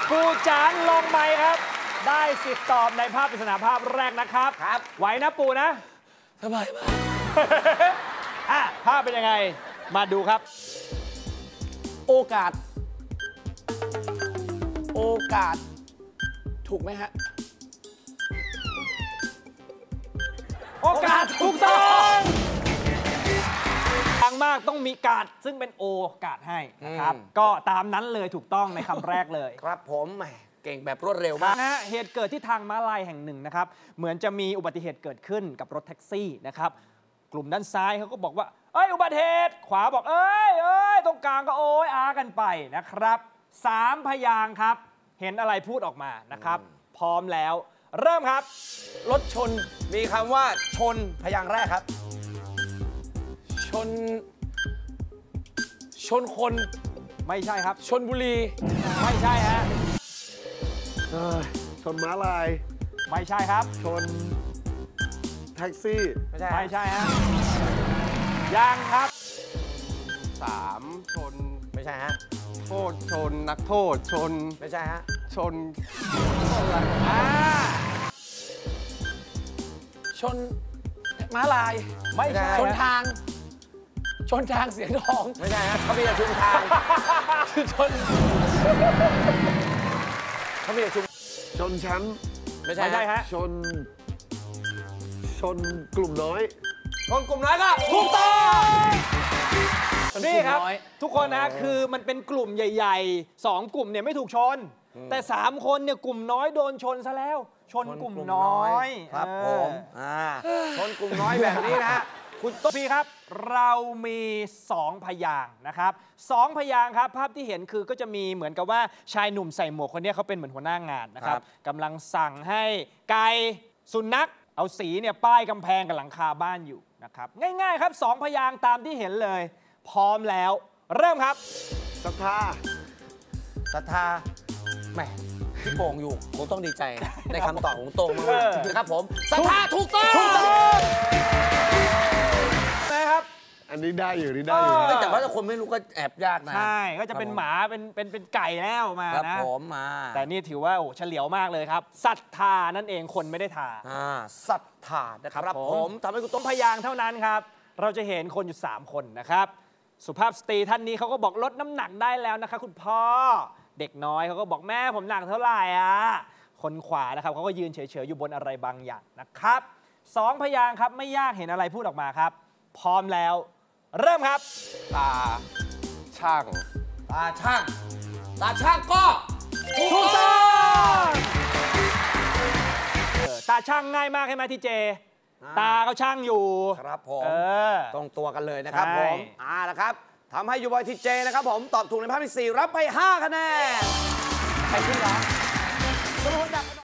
ปูจานลงไปครับได้สิทธิ์ตอบในภาพปริศนาภาพแรกนะครับไหวนะปูนะสบายมากภาพเป็นยังไงมาดูครับโอกาสถูกไหมฮะโอกาสถูกต้องดังมากต้องมีกาดซึ่งเป็นโอกาสให้นะครับก็ตามนั้นเลยถูกต้องในคำแรกเลยครับผมเก่งแบบรวดเร็วมากนะเหตุเกิดที่ทางม้าลายแห่งหนึ่งนะครับเหมือนจะมีอุบัติเหตุเกิดขึ้นกับรถแท็กซี่นะครับกลุ่มด้านซ้ายเขาก็บอกว่าอุบัติเหตุขวาบอกตรงกลางก็โอ้ยอากันไปนะครับ3 พยางค์ครับเห็นอะไรพูดออกมานะครับพร้อมแล้วเริ่มครับรถชนมีคำว่าชนพยางค์แรกครับชนคนไม่ใช่ครับชนบุรีไม่ใช่ฮะชนม้าลายไม่ใช่ครับชนแท็กซี่ไม่ใช่ฮะยังครับ 3ชนไม่ใช่ฮะโทษชนนักโทษชนไม่ใช่ฮะชนม้าลายไม่ใช่ชนทางเสียงทองไม่ใช่ฮะเขามีแต่ชุมทางชนเขามีแต่ชนชั้นไม่ใช่ฮะชนกลุ่มน้อยชนกลุ่มน้อยก็ถูกต้องนี่ครับทุกคนนะคือมันเป็นกลุ่มใหญ่ๆ2 กลุ่มเนี่ยไม่ถูกชนแต่3 คนเนี่ยกลุ่มน้อยโดนชนซะแล้วชนกลุ่มน้อยครับผมชนกลุ่มน้อยแบบนี้นะคุณต้นพีครับเรามี2 พยางค์นะครับ2 พยางค์ครับภาพที่เห็นคือก็จะมีเหมือนกับว่าชายหนุ่มใส่หมวกคนนี้เขาเป็นเหมือนหัวหน้างานนะครับกำลังสั่งให้ไก่สุนัขเอาสีเนี่ยป้ายกำแพงกับหลังคาบ้านอยู่นะครับง่ายๆครับ2 พยางค์ตามที่เห็นเลยพร้อมแล้วเริ่มครับศรัทธาแหมพี่โป่งอยู่คงต้องดีใจในคำตอบของโต้งมากนะครับผมศรัทธาถูกต้องนะครับอันนี้ได้อยู่แต่ว่าถ้าคนไม่รู้ก็แอบยากนะใช่ก็จะเป็นหมาเป็นไก่แล้วมานะผมมาแต่นี่ถือว่าเฉลียวมากเลยครับศรัทธานั่นเองคนไม่ได้ทาศรัทธานะครับผมทำให้คุณต้นพยางเท่านั้นครับเราจะเห็นคนอยู่3 คนนะครับสุภาพสตรีท่านนี้เขาก็บอกลดน้ำหนักได้แล้วนะคะคุณพ่อเด็กน้อยเขาก็บอกแม่ผมหนักเท่าไหร่คนขวานะครับเขาก็ยืนเฉยๆอยู่บนอะไรบางอย่างนะครับ2 พยางค์ครับไม่ยากเห็นอะไรพูดออกมาครับพร้อมแล้วเริ่มครับตาช่างก็ถูกต้องตาช่างง่ายมากใช่ไหมทีเจตาเขาช่างอยู่ครับผมตรงตัวกันเลยนะครับผมนะครับทำให้ยูบอยทีเจนะครับผมตอบถูกในภาพที่ 4รับไป5 คะแนนใครขึ้นเหรอ